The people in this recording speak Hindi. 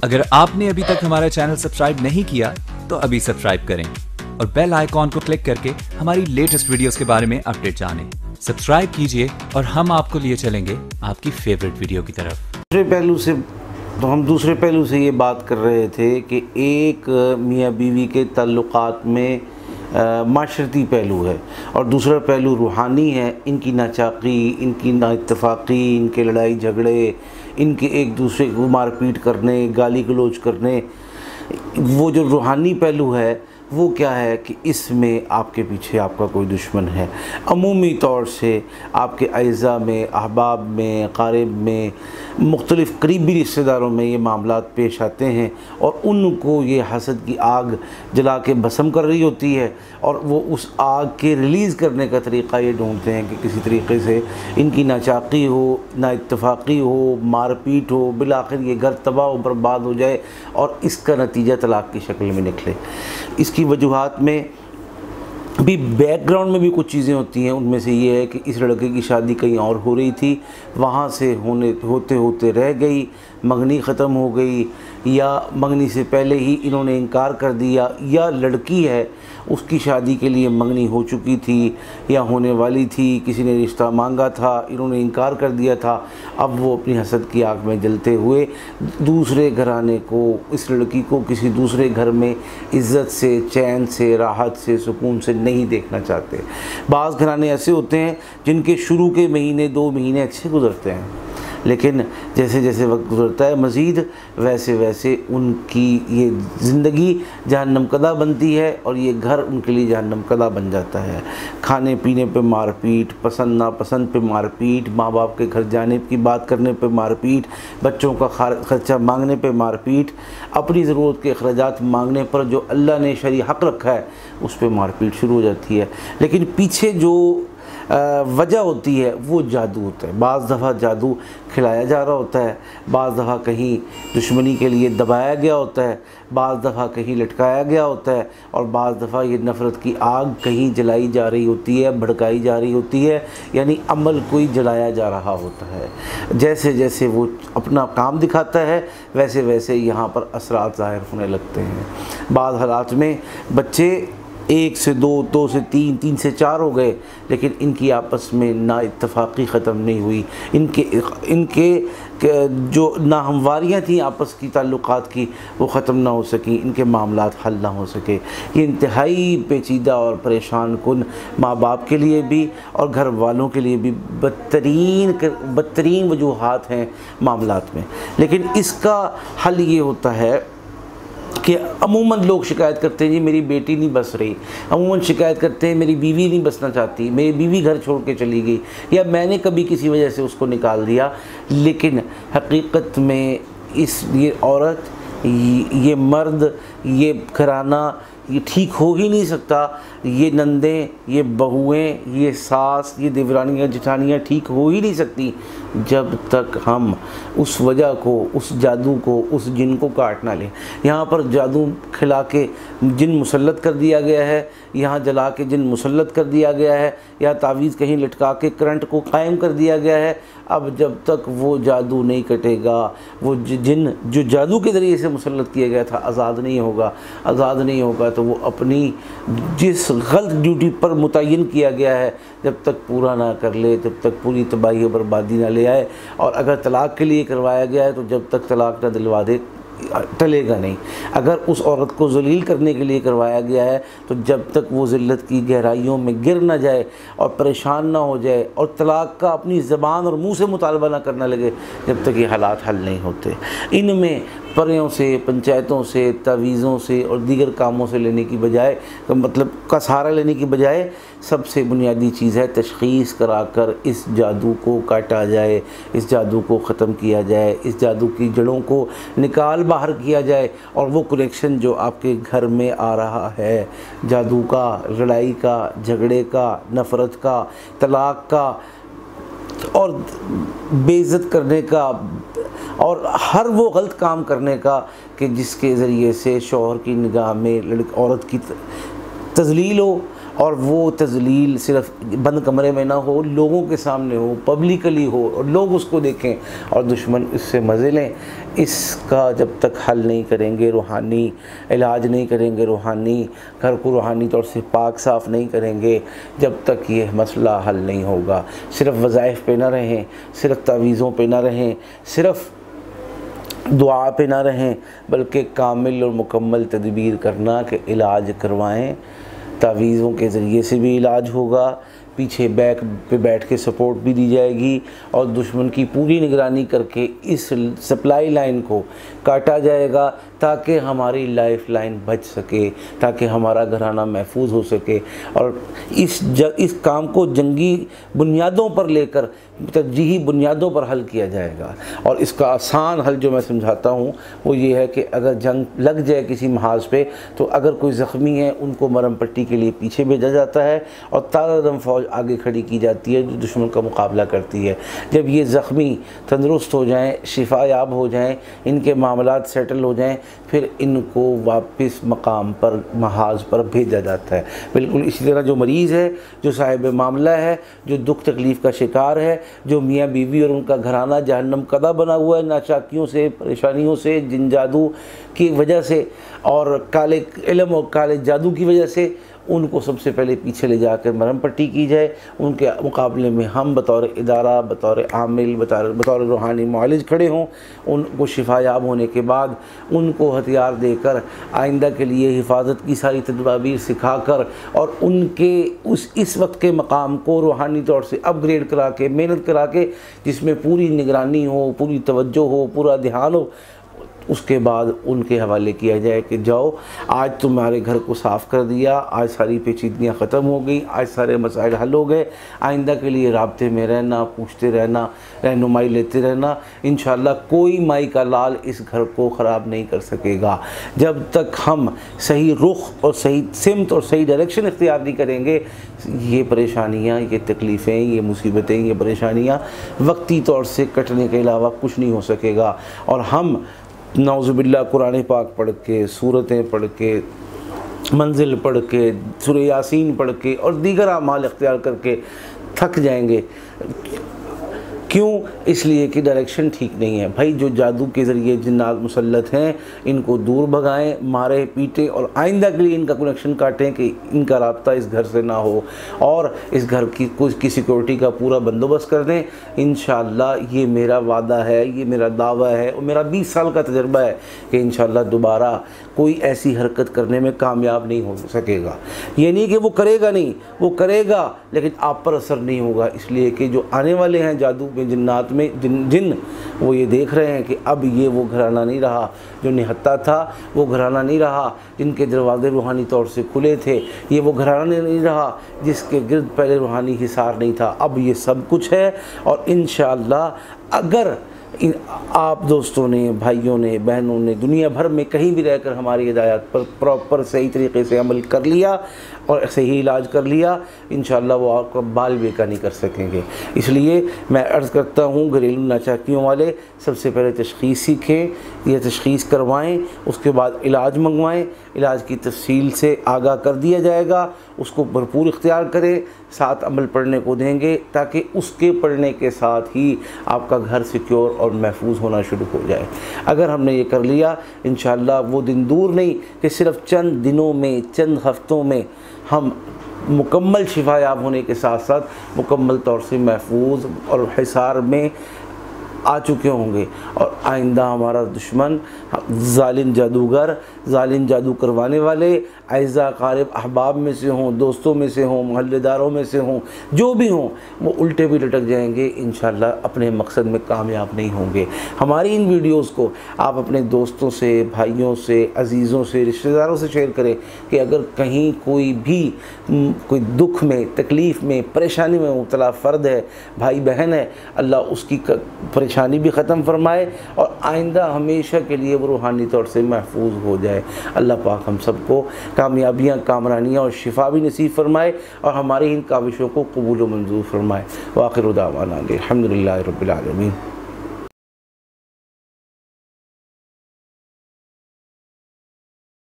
अगर आपने अभी तक हमारा चैनल सब्सक्राइब नहीं किया तो अभी सब्सक्राइब करें और बेल आइकॉन को क्लिक करके हमारी लेटेस्ट वीडियोस के बारे में अपडेट जानें। सब्सक्राइब कीजिए और हम आपको लिए चलेंगे आपकी फेवरेट वीडियो की तरफ। दूसरे पहलू से ये बात कर रहे थे कि एक मियाँ बीवी के ताल्लुकात में माशरती पहलू है और दूसरा पहलू रूहानी है। इनकी नाचाकी, इनकी नाइत्तफाक़ी, इनके लड़ाई झगड़े, इनके एक दूसरे को मारपीट करने, गाली गलौज करने, वो जो रूहानी पहलू है वो क्या है कि इसमें आपके पीछे आपका कोई दुश्मन है। अमूमी तौर से आपके अज़ा में, अहबाब में, क़ारिब में, मुख्तलिफ़ करीबी रिश्तेदारों में ये मामलात पेश आते हैं और उनको ये हसद की आग जला के भस्म कर रही होती है और वो उस आग के रिलीज़ करने का तरीक़ा ये ढूंढते हैं कि किसी तरीके से इनकी नाचाकी हो, नाइत्तफाक़ी हो, मारपीट हो, बिलाखिर ये घर तबाह बर्बाद हो जाए और इसका नतीजा तलाक़ की शक्ल में निकले। इसकी वजूहात में भी बैकग्राउंड में भी कुछ चीज़ें होती हैं। उनमें से ये है कि इस लड़के की शादी कहीं और हो रही थी, वहाँ से होते होते रह गई, मंगनी ख़त्म हो गई या मंगनी से पहले ही इन्होंने इनकार कर दिया, या लड़की है उसकी शादी के लिए मंगनी हो चुकी थी या होने वाली थी, किसी ने रिश्ता मांगा था, इन्होंने इनकार कर दिया था। अब वो अपनी हसद की आग में जलते हुए दूसरे घराने को, इस लड़की को किसी दूसरे घर में इज़्ज़त से, चैन से, राहत से, सुकून से नहीं देखना चाहते। बाज़ घराने ऐसे होते हैं जिनके शुरू के महीने 2 महीने अच्छे गुजरते हैं, लेकिन जैसे जैसे वक्त गुजरता है मज़ीद वैसे वैसे उनकी ये ज़िंदगी जहन्नम कदा बनती है और ये घर उनके लिए जहन्नम कदा बन जाता है। खाने पीने पे मारपीट, पसंद नापसंद पे मारपीट, माँ बाप के घर जाने की बात करने पे मारपीट, बच्चों का ख़र्चा मांगने पे मारपीट, अपनी ज़रूरत के अखराजात मांगने पर जो अल्लाह ने शरई हक़ रखा है उस पर मारपीट शुरू हो जाती है। लेकिन पीछे जो वजह होती है वो जादू होता है। बाज़ दफ़ा जादू खिलाया जा रहा होता है, बाज़ दफ़ा कहीं दुश्मनी के लिए दबाया गया होता है, बाज़ दफ़ा कहीं लटकाया गया होता है और बाज़ दफ़ा ये नफ़रत की आग कहीं जलाई जा रही होती है, भड़काई जा रही होती है, यानी अमल कोई जलाया जा रहा होता है। जैसे जैसे वो अपना काम दिखाता है वैसे वैसे यहाँ पर असरात ज़ाहिर होने लगते हैं। बाज़ हालात में बच्चे 1 से 2, 2 से 3, 3 से 4 हो गए, लेकिन इनकी आपस में ना इत्तफाक़ी ख़त्म नहीं हुई। इनके जो नाहमवारियाँ थी आपस की ताल्लुक़ात की वो ख़त्म ना हो सकी, इनके मामलात हल ना हो सके। ये इंतहाई पेचीदा और परेशान कुन माँ बाप के लिए भी और घर वालों के लिए भी बदतरीन वजूहात हैं मामलात में। लेकिन इसका हल ये होता है कि अमूमन लोग शिकायत करते हैं जी मेरी बेटी नहीं बस रही, अमूमन शिकायत करते हैं मेरी बीवी नहीं बसना चाहती, मेरी बीवी घर छोड़ के चली गई या मैंने कभी किसी वजह से उसको निकाल दिया। लेकिन हकीकत में ये औरत, ये मर्द, ये घराना ये ठीक हो ही नहीं सकता। ये नंदें, ये बहुएं, ये सास, ये देवरानियाँ जिठानियाँ ठीक हो ही नहीं सकती जब तक हम उस वजह को, उस जादू को, उस जिन को काट ना लें। यहाँ पर जादू खिला के जिन मुसल्लत कर दिया गया है, यहाँ जला के जिन मुसल्लत कर दिया गया है, या तावीज़ कहीं लटका के करंट को कायम कर दिया गया है। अब जब तक वो जादू नहीं कटेगा, वो जिन जो जादू के ज़रिए से मुसल्लत किया गया था आज़ाद नहीं होगा। आज़ाद नहीं होगा तो वो अपनी जिस गलत ड्यूटी पर मुतय्यन किया गया है जब तक पूरा ना कर ले तब तक पूरी तबाही और बर्बादी ना ले आए। और अगर तलाक़ के लिए करवाया गया है तो जब तक तलाक़ ना दिलवा दे टलेगा नहीं। अगर उस औरत को ज़लील करने के लिए करवाया गया है तो जब तक वो ज़िल्लत की गहराइयों में गिर ना जाए और परेशान ना हो जाए और तलाक़ का अपनी ज़बान और मुंह से मुतालबा ना करना लगे, जब तक ये हालात हल नहीं होते। इनमें परियों से, पंचायतों से, तावीज़ों से और दीगर कामों से लेने की बजाय, मतलब का सहारा लेने की बजाय सबसे बुनियादी चीज़ है तशख़ीस कराकर इस जादू को काटा जाए, इस जादू को ख़त्म किया जाए, इस जादू की जड़ों को निकाल बाहर किया जाए। और वो कनेक्शन जो आपके घर में आ रहा है जादू का, लड़ाई का, झगड़े का, नफ़रत का, तलाक़ का और बेइज्जत करने का और हर वो गलत काम करने का कि जिसके ज़रिए से शौहर की निगाह में औरत की तज़लील हो और वो तज़लील सिर्फ बंद कमरे में ना हो, लोगों के सामने हो, पब्लिकली हो और लोग उसको देखें और दुश्मन इससे मज़े लें। इसका जब तक हल नहीं करेंगे, रूहानी इलाज नहीं करेंगे, रूहानी घर को रूहानी तौर से पाक साफ़ नहीं करेंगे, जब तक ये मसला हल नहीं होगा। सिर्फ़ वज़ाइफ पे ना रहें, सिर्फ़ तावीज़ों पे ना रहें, सिर्फ़ दुआ पे ना रहें, बल्कि कामिल और मुकम्मल तदबीर करना कि इलाज करवाएं। तावीज़ों के ज़रिए से भी इलाज होगा, पीछे बैक पे बैठ के सपोर्ट भी दी जाएगी और दुश्मन की पूरी निगरानी करके इस सप्लाई लाइन को काटा जाएगा ताकि हमारी लाइफ लाइन बच सके, ताकि हमारा घराना महफूज हो सके। और इस काम को जंगी बुनियादों पर लेकर, तरजीही बुनियादों पर हल किया जाएगा। और इसका आसान हल जो मैं समझाता हूँ वो ये है कि अगर जंग लग जाए किसी महाज पे, तो अगर कोई ज़ख्मी है उनको मरहम पट्टी के लिए पीछे भेजा जाता है और ताज़ादम फ़ौज आगे खड़ी की जाती है जो दुश्मन का मुकाबला करती है। जब ये ज़ख्मी तंदुरुस्त हो जाएँ, शिफायाब हो जाएँ, इनके मामलात सेटल हो जाएँ, फिर इनको वापस मकाम पर, महाज पर भेजा जाता है। बिल्कुल इसी तरह जो मरीज़ है, जो साहिब मामला है, जो दुख तकलीफ़ का शिकार है, जो मियाँ बीवी और उनका घराना जहन्नम कदा बना हुआ है, नाचाकियों से, परेशानियों से, जिन जादू की वजह से और काले इल्म और काले जादू की वजह से, उनको सबसे पहले पीछे ले जाकर मरहम पट्टी की जाए। उनके मुकाबले में हम बतौर इदारा, बतौर आमिल, बतौर रूहानी मुआलिज खड़े हों। उनको शिफायाब होने के बाद उनको हथियार देकर आइंदा के लिए हिफाजत की सारी तदबीर सिखाकर और उनके इस वक्त के मकाम को रूहानी तौर से अपग्रेड करा के, मेहनत करा के, जिसमें पूरी निगरानी हो, पूरी तवज्जो हो, पूरा ध्यान हो, उसके बाद उनके हवाले किया जाए कि जाओ, आज तुम्हारे घर को साफ़ कर दिया, आज सारी पेचीदगियाँ ख़त्म हो गई, आज सारे मसाइल हल हो गए। आइंदा के लिए राब्ते में रहना, पूछते रहना, रहनुमाई लेते रहना। इंशाअल्लाह कोई माई का लाल इस घर को ख़राब नहीं कर सकेगा। जब तक हम सही रुख और सही सिमत और सही डायरेक्शन इख्तियार नहीं करेंगे, ये परेशानियाँ, ये तकलीफ़ें, ये मुसीबतें, ये परेशानियाँ वक्ती तौर से कटने के अलावा कुछ नहीं हो सकेगा। और हम नौज़ुबिल्लाह कुरान पाक पढ़ के, सूरतें पढ़ के, मंजिल पढ़ के, सूरह यासीन पढ़ के और दीगर अमाल इख्तियार करके थक जाएंगे। क्यों? इसलिए कि डायरेक्शन ठीक नहीं है। भाई जो जादू के ज़रिए जिन्नात मुसल्लत हैं, इनको दूर भगाएं, मारें, पीटें और आइंदा के लिए इनका कनेक्शन काटें कि इनका राब्ता इस घर से ना हो और इस घर की सिक्योरिटी का पूरा बंदोबस्त कर दें। इंशाअल्लाह ये मेरा वादा है, ये मेरा दावा है और मेरा 20 साल का तजर्बा है कि इंशाअल्लाह दोबारा कोई ऐसी हरकत करने में कामयाब नहीं हो सकेगा। ये नहीं कि वो करेगा नहीं, वो करेगा लेकिन आप पर असर नहीं होगा, इसलिए कि जो आने वाले हैं जादू में, जिन्नात में, जिन वो ये देख रहे हैं कि अब ये वो घराना नहीं रहा जो निहत्ता था, वो घराना नहीं रहा जिनके दरवाजे रूहानी तौर से खुले थे, ये वो घराना नहीं रहा जिसके गिर्द पहले रूहानी हिसार नहीं था। अब ये सब कुछ है और इंशाअल्लाह अगर आप दोस्तों ने, भाइयों ने, बहनों ने दुनिया भर में कहीं भी रहकर हमारी हिदायत पर प्रॉपर सही तरीके से अमल कर लिया और सही इलाज कर लिया, इंशाअल्लाह वो आपका बाल बेका नहीं कर सकेंगे। इसलिए मैं अर्ज़ करता हूँ घरेलू नाचाकियों वाले सबसे पहले तशख़ीस सीखें, यह तशख़ीस करवाएं, उसके बाद इलाज मंगवाएं, इलाज की तफसील से आगाह कर दिया जाएगा, उसको भरपूर इख्तियार करें, साथ अमल पढ़ने को देंगे ताकि उसके पढ़ने के साथ ही आपका घर सिक्योर और महफूज होना शुरू हो जाए। अगर हमने ये कर लिया, इंशाअल्लाह वो दिन दूर नहीं कि सिर्फ़ चंद दिनों में, चंद हफ्तों में हम मुकम्मल शिफायाब होने के साथ साथ मुकम्मल तौर से महफूज और हिसार में आ चुके होंगे और आइंदा हमारा दुश्मन जालिम जादूगर, जालिम जादू करवाने वाले अज़ा क़ारिब अहबाब में से हों, दोस्तों में से हों, महल्लेदारों में से हों, जो भी हों, वो उल्टे भी लटक जाएंगे, इंशाअल्लाह अपने मकसद में कामयाब नहीं होंगे। हमारी इन वीडियोज़ को आप अपने दोस्तों से, भाइयों से, अजीज़ों से, रिश्तेदारों से शेयर करें कि अगर कहीं कोई भी कोई दुख में, तकलीफ़ में, परेशानी में मुब्तला फ़र्द है, भाई बहन है, अल्लाह उसकी परेशानी भी ख़त्म फरमाए और आइंदा हमेशा के लिए वो रूहानी तौर से महफूज हो जाए। अल्लाह पाक हम सबको कामयाबियाँ, कामरानियाँ और शिफा भी नसीब फरमाए और हमारी इन काविशों को कबूल व मंजूर फरमाए। व आखिर दावाना अल्हम्दुलिल्लाहि रब्बिल आलमीन।